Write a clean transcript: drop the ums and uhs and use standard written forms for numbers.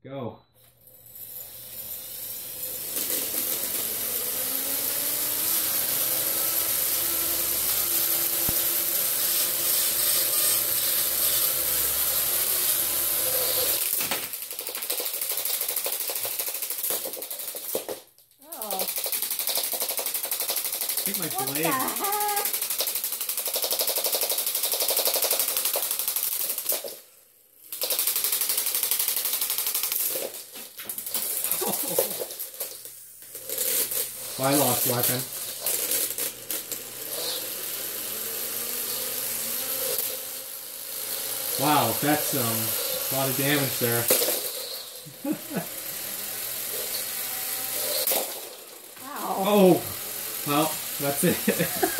Go. I think my blade. What the heck? Oh, I lost weapon. Wow, that's a lot of damage there. Ow. Oh, well, that's it.